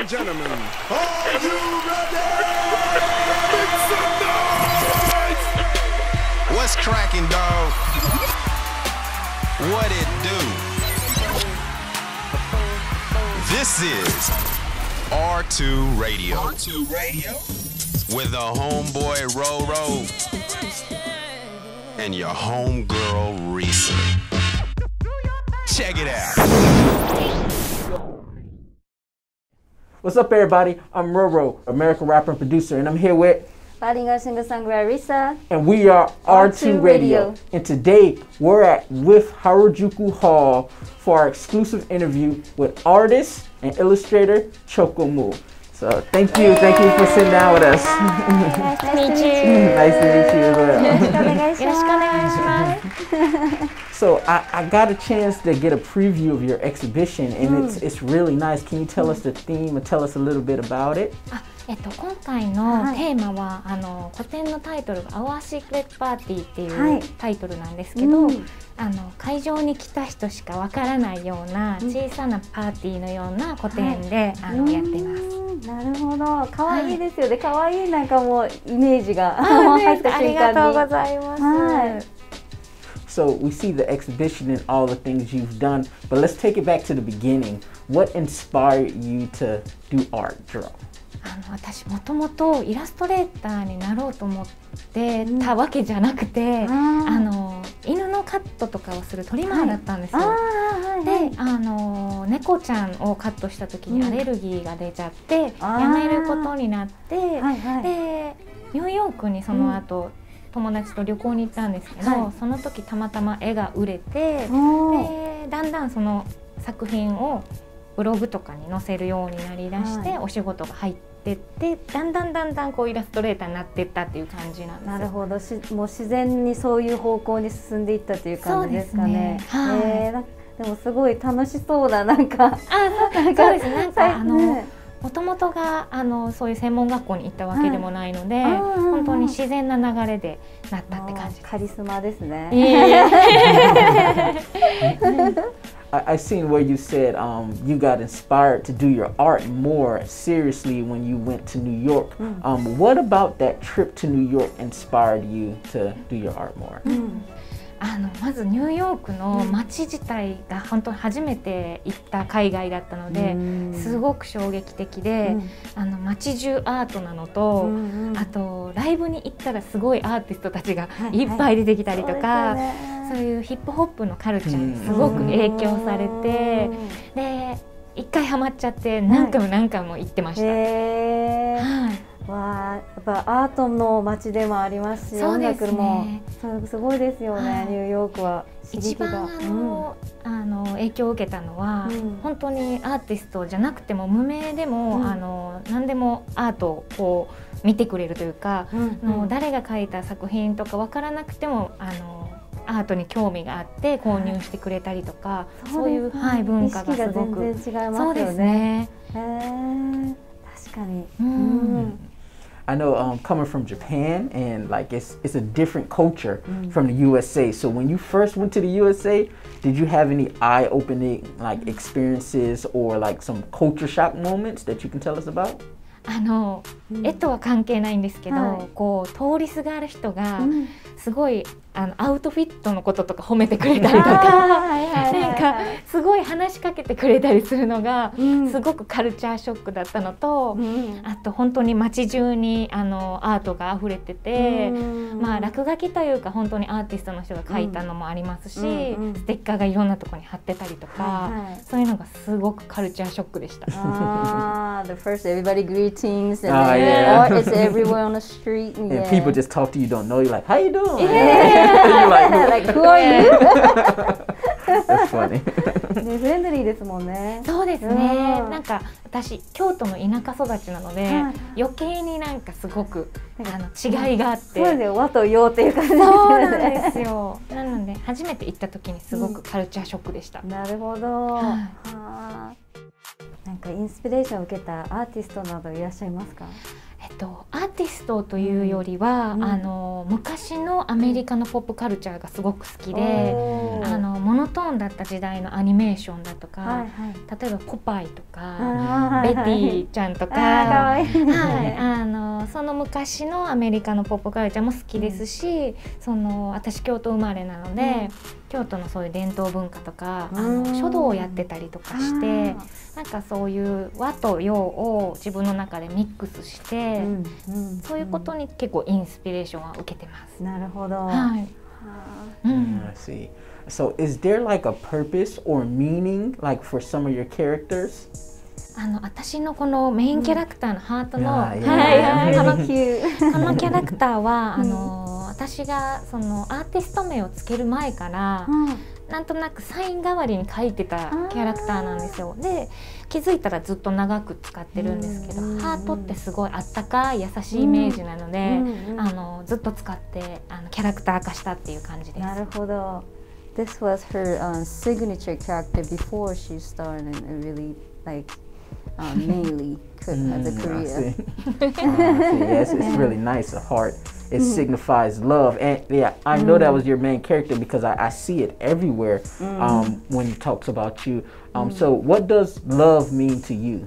and gentlemen, are you ready? Make some noise! What's cracking, dog? What it do? This is R2 Radio. R2 Radio? With the homeboy Roro and your homegirl Risa. Check it out. What's up, everybody? I'm Roro, American rapper and producer, and I'm here with Bilingual singer-songwriter Risa. and we are R2 Radio. And today we're at with Harajuku Hall for our exclusive interview with artist and illustrator Choco Mu. So thank you for sitting down with us. Nice to meet you. Nice to meet you as well. よろしくお願いします。 So I got a chance to get a preview of your exhibition, and it's really nice. Can you tell us the theme and tell us a little bit about it? 今回のテーマは、個展のタイトルが「Our Secret Party」っていうタイトルなんですけど、会場に来た人しかわからないような小さなパーティーのような個展で、やってます。 なるほど、可愛いですよね。可愛いなんかもうイメージが入った瞬間に。 ありがとうございます。 So we see the exhibition and all the things you've done, but let's take it back to the beginning. What inspired you to do art, draw? 私もともとイラストレーターになろうと思ってたわけじゃなくて、犬のカットとかをするトリマーだったんですよ。で、猫ちゃんをカットした時にアレルギーが出ちゃってやめることになって、でニューヨークにその後、友達と旅行に行ったんですけど、その時たまたま絵が売れて、でだんだんその作品をブログとかに載せるようになりだして、お仕事が入ってって、だんだんこうイラストレーターになっていったっていう感じなんですよ。 なるほど、もう自然にそういう方向に進んでいったという感じですかね。でもすごい楽しそうななんか。 そうですね。なんかもともとがそういう専門学校に行ったわけでもないので、本当に自然な流れでなったって感じです。 カリスマですね。 I seen where you said you got inspired to do your art more seriously when you went to New York. What about that trip to New York inspired you to do your art more? まずニューヨークの街自体が本当に初めて行った海外だったので、すごく衝撃的で、街中アートなのと、あとライブに行ったらすごいアーティストたちがいっぱい出てきたりとか、そういうヒップホップのカルチャーにすごく影響されて、で一回ハマっちゃって何回も行ってました。 わあ、やっぱアートの街でもありますし、音楽もすごいですよね。ニューヨークは一番影響を受けたのは、本当にアーティストじゃなくても無名でも何でもアートをこう見てくれるというか、誰が描いた作品とか分からなくてもアートに興味があって購入してくれたりとか、そういう文化がすごく。 意識が全然違いますよね。 そうですね。 確かに。 I know coming from Japan, and like it's a different culture from the USA. So when you first went to the USA, did you have any eye-opening like experiences or like some culture shock moments that you can tell us about? 絵とは関係ないんですけど、こう通りすがる人がすごいアウトフィットのこととか褒めてくれたりとか、なんかすごい話しかけてくれたりするのがすごくカルチャーショックだったのと、あと本当に街中にアートが溢れてて、まあ落書きというか本当にアーティストの人が描いたのもありますし、ステッカーがいろんなところに貼ってたりとか、そういうのがすごくカルチャーショックでした。 The first everybody greetings and art is everywhere on the street and people just talk to you, don't know you, like how you doing? You're like who are you? That's funny. フレンドリーですもんね。 そうですね。なんか私京都の田舎育ちなので、余計になんかすごく違いがあって。 そうですよ。和と洋っていう感じですよね。 そうなんですよ。なので初めて行った時にすごくカルチャーショックでした。 なるほど。なんかインスピレーションを受けたアーティストなどいらっしゃいますか？ アーティストというよりは、昔のアメリカのポップカルチャーがすごく好きで、 モノトーンだった時代のアニメーションだとか、例えばポパイとかベティちゃんとか、その昔のアメリカのポップカルチャーも好きですし、私京都生まれなので、京都のそういう伝統文化とか書道をやってたりとかして、なんかそういう和と洋を自分の中でミックスして、そういうことに結構インスピレーションは受けてます。 なるほど。 はい。 I see. So, is there like a purpose or meaning, like for some of your characters? 私のこのメインキャラクターのハートの、このキャラクターは私がそのアーティスト名をつける前から、なんとなくサイン代わりに書いてたキャラクターなんですよ。で、気づいたらずっと長く使ってるんですけど、ハートってすごいあったかい優しいイメージなので、ずっと使ってキャラクター化したっていう感じです。 なるほど。This was her signature character before she started really like mainly as a career. Yes, it's really nice. The heart, it signifies love, and yeah, I know that was your main character because I see it everywhere when it talks about you. So, what does love mean to you?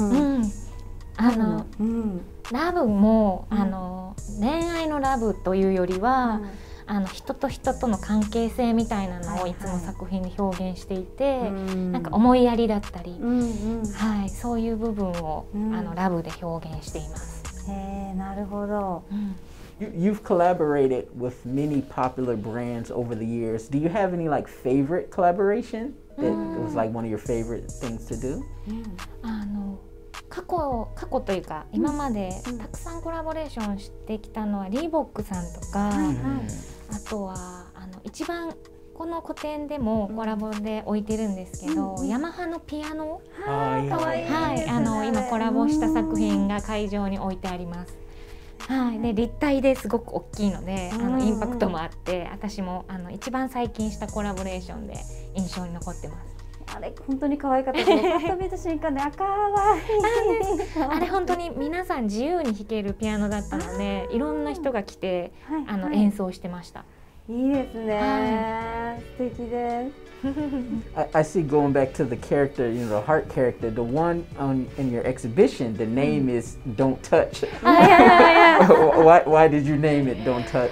ラブも恋愛のラブというよりは、人と人との関係性みたいなのをいつも作品で表現していて、なんか思いやりだったり、そういう部分をラブで表現しています。 なるほど。 You've collaborated with many popular brands over the years. Do you have any like favorite collaboration that was like one of your favorite things to do? 過去というか今までたくさんコラボレーションしてきたのはリーボックさんとか、あとは一番この個展でもコラボで置いてるんですけど、ヤマハのピアノ、今コラボした作品が会場に置いてあります。で立体ですごく大きいのでインパクトもあって、私も一番最近したコラボレーションで印象に残ってます。 あれ本当に可愛かったです。パッと見た瞬間で可愛い。 あれ本当に皆さん自由に弾けるピアノだったので、いろんな人が来て演奏してました。 いいですね。素敵です。 I see going back to the character, you know, the heart character, the one in your exhibition, the name is Don't Touch. Why did you name it Don't Touch?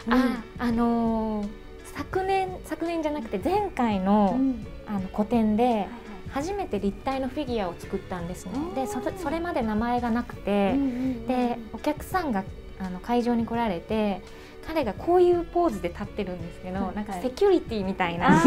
昨年じゃなくて前回の個展で初めて立体のフィギュアを作ったんですね。でそれまで名前がなくて、でお客さんが会場に来られて、彼がこういうポーズで立ってるんですけど、なんかセキュリティみたいなイ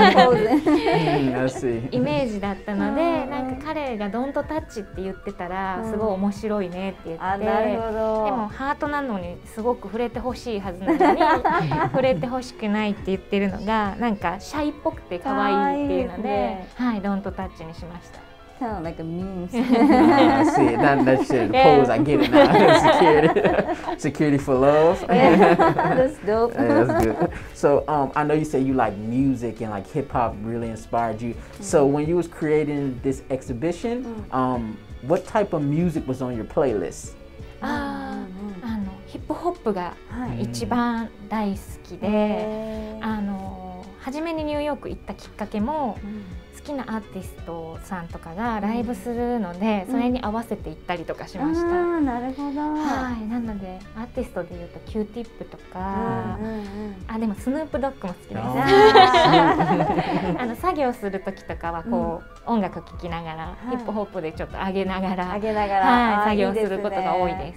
メージだったので、なんか彼がドントタッチって言ってたらすごい面白いねって言って、でもハートなのにすごく触れてほしいはずなのに触れてほしくないって言ってるのがなんかシャイっぽくて可愛いっていうので、ドントタッチにしました。 Sound like a meme. I see it. That shit, the pose, I get it now. Security for love. That's dope. That's good. So I know you say you like music and like hip hop really inspired you. So when you was creating this exhibition, what type of music was on your playlist? ヒップホップが一番大好きで、初めにニューヨーク行ったきっかけも、好きなアーティストさんとかがライブするので、それに合わせて行ったりとかしました。 なるほど。 なのでアーティストでいうとキューティップとか、でもスヌープドッグも好きです。作業する時とかはこう音楽聴きながら、ヒップホップでちょっと上げながら作業することが多いです。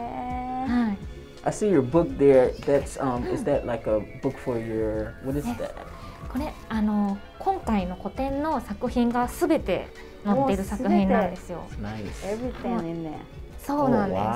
I see your book there. That's is that like a book for your what is that? これ今回の個展の作品がすべて載っている作品なんですよ。そうなんです。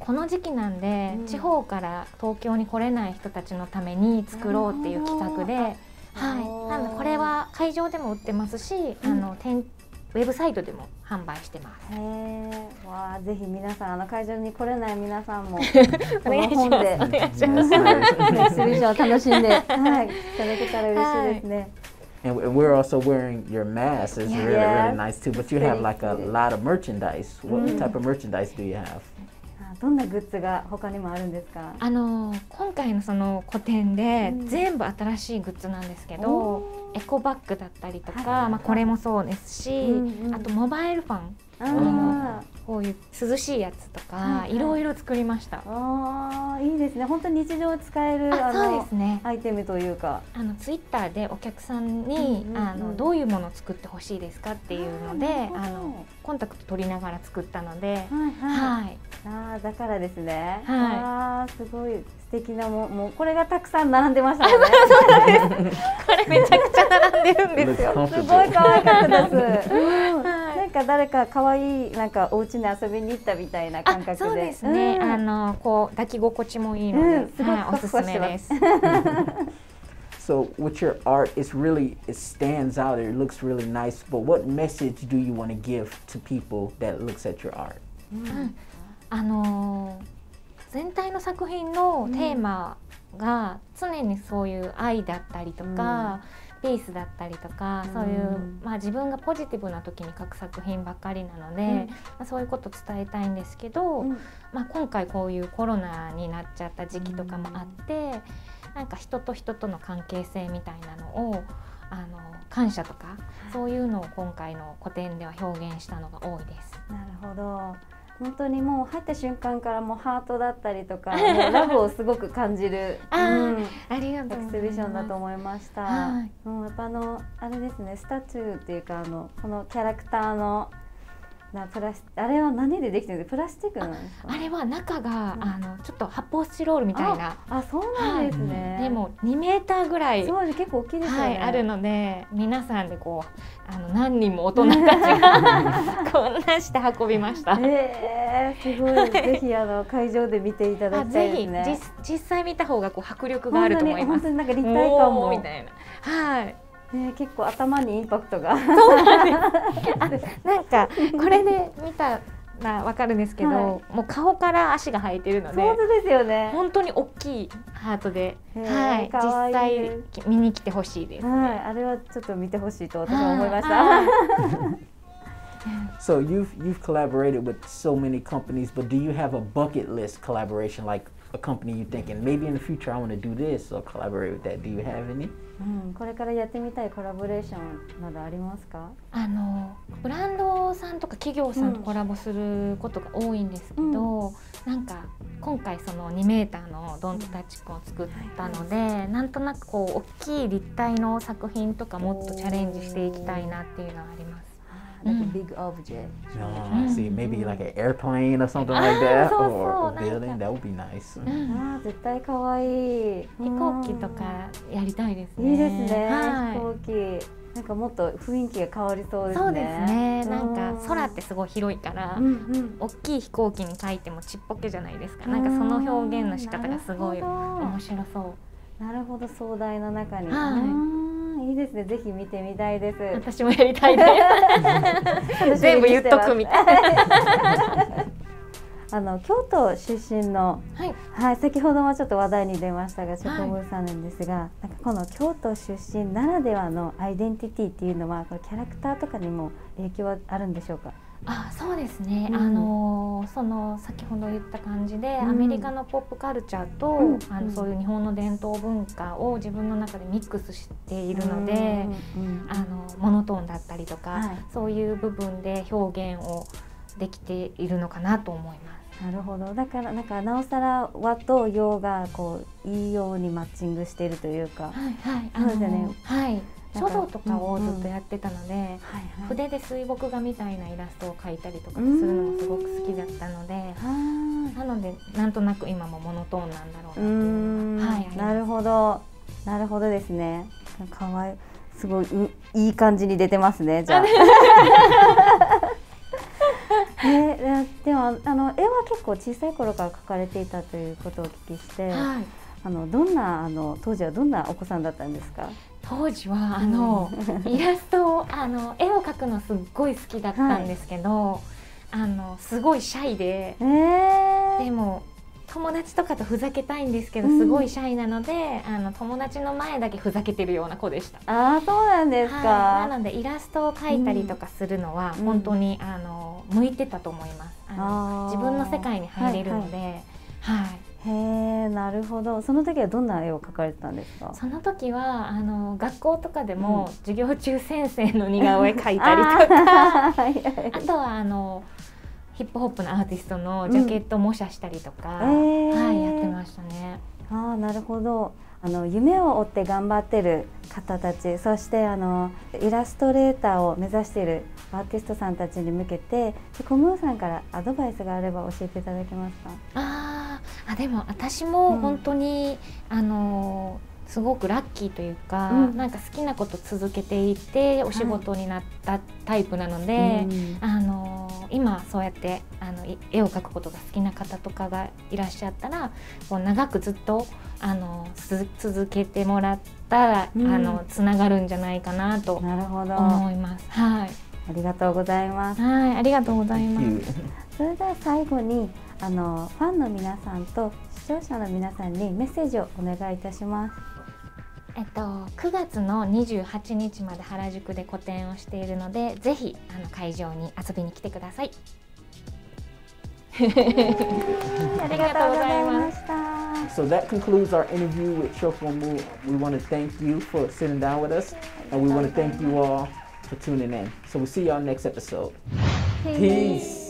この時期なんで、地方から東京に来れない人たちのために作ろうっていう企画で、なのでこれは会場でも売ってますし、ウェブサイトでも販売してます。 わあ、ぜひ皆さん会場に来れない皆さんもお願いします。 エキシビションを楽しんでいただけたら嬉しいですね。 And we're also wearing your mask. It's really nice too. But you have like a lot of merchandise. What type of merchandise do you have? どんなグッズが他にもあるんですか？ 今回のその個展で全部新しいグッズなんですけど、エコバッグだったりとか、まあこれもそうですし、あとモバイルファン、こういう涼しいやつとかいろいろ作りました。 いいですね。本当に日常使えるそうですね、 アイテムというか、 ツイッターでお客さんにどういうものを作ってほしいですかっていうのでコンタクト取りながら作ったので、 だからですね。 はすごい素敵なもうこれがたくさん並んでましたね。 これめちゃくちゃ並んでるんですよ。 すごい可愛かったです。なんか誰か可愛いなんかお家に遊びに行ったみたいな感覚で。 そうですね。こう抱き心地もいいので、おすすめです。 So with your art, it stands out. It looks really nice. But what message do you want to give to people that looks at your art? 全体の作品のテーマが常にそういう愛だったりとか、ピースだったりとか、そういう、まあ、自分がポジティブな時に描く作品ばっかりなので、まあ、そういうこと伝えたいんですけど、まあ、今回こういうコロナになっちゃった時期とかもあって、なんか人と人との関係性みたいなのを感謝とかそういうのを今回の個展では表現したのが多いです。 なるほど。本当にもう入った瞬間からもうハートだったりとかラブをすごく感じるありがとうございます。 エキシビションだと思いました。やっぱあれですね、スタチューっていうかこのキャラクターのあれは何でできてるんですか？プラスチックなんですか？ あれは中がちょっと発泡スチロールみたいな。 そうなんですね。 でも2メーターぐらいそう結構大きいですよね。 あるので皆さんでこう何人も大人たちがこんなして運びました。 すごい。ぜひ会場で見ていただきたいですね。 ぜひ実際見た方がこう迫力があると思います。 本当になんか立体感もみたいな。 結構頭にインパクトが。 そうなんです。なんかこれで見たらわかるんですけど、もう顔から足が生えてるので、 本当ですよね。 本当に大きいハートで、実際見に来てほしいです。 あれはちょっと見てほしいと私は思いました。 So you've collaborated with so many companies, but do you have a bucket list collaboration, like a company you thinking maybe in the future I want to do this or collaborate with that? Do you have any? これからやってみたいコラボレーションなどありますか？ ブランドさんとか企業さんとコラボすることが多いんですけど、なんか今回その2メーターのドントタッチ君を作ったので、なんとなくこう大きい立体の作品とかもっとチャレンジしていきたいなっていうのはあります。 Like a big object. See, maybe like an airplane or something like that, or a building. That would be nice. 絶対可愛い。 飛行機とかやりたいですね。 いいですね。飛行機。なんかもっと雰囲気が変わりそうですね。 そうですね。なんか空ってすごい広いから、大きい飛行機に描いてもちっぽけじゃないですか。なんかその表現の仕方がすごい面白そう。 なるほど、壮大な中に。いいですね。ぜひ見てみたいです。 私もやりたいです。全部言っとくみたいな。京都出身の、先ほどもちょっと話題に出ましたが、チョコムーさんなんですが、なんかこの京都出身ならではのアイデンティティっていうのは、このキャラクターとかにも影響はあるんでしょうか？ そうですね。その先ほど言った感じで、アメリカのポップカルチャーと、そういう日本の伝統文化を自分の中でミックスしているので、モノトーンだったりとか、そういう部分で表現をできているのかなと思います。 なるほど。だからなんかなおさら和と洋がこういいようにマッチングしているというか。そうですよね。書道とかをずっとやってたので、筆で水墨画みたいなイラストを描いたりとかするのもすごく好きだったので、なのでなんとなく今もモノトーンなんだろうなっていうのは。なるほど、 なるほどですね。かわいい、すごいいい感じに出てますね。じゃあ。でも絵は結構小さい頃から描かれていたということをお聞きして、当時はどんなお子さんだったんですか？ 当時はイラストを絵を描くのすっごい好きだったんですけど、すごいシャイで、でも友達とかとふざけたいんですけどすごいシャイなので、友達の前だけふざけてるような子でした。 そうなんですか。 なのでイラストを描いたりとかするのは本当に向いてたと思います。自分の世界に入れるので、はい。 へえ、なるほど。その時はどんな絵を描かれてたんですか？ その時は学校とかでも授業中先生の似顔絵描いたりとか、あとはヒップホップのアーティストのジャケット模写したりとか、はい、やってましたね。 ああ、なるほど。夢を追って頑張ってる方たち、そしてイラストレーターを目指しているアーティストさんたちに向けて、コムーさんからアドバイスがあれば教えていただけますか？ でも私も本当に、すごくラッキーというか、なんか好きなこと続けていてお仕事になったタイプなので、今そうやって絵を描くことが好きな方とかがいらっしゃったら、こう長くずっと続けてもらったら、つながるんじゃないかなと思います。はい。 ありがとうございます。 はい、ありがとうございます。 それでは最後にファンの皆さんと視聴者の皆さんにメッセージをお願いいたします。 9月の28日まで原宿で個展をしているので、ぜひ会場に遊びに来てください。 ありがとうございました。 So that concludes our interview with Shokomu. We want to thank you for sitting down with us, and we want to thank you all for tuning in. So we'll see y'all next episode. Peace.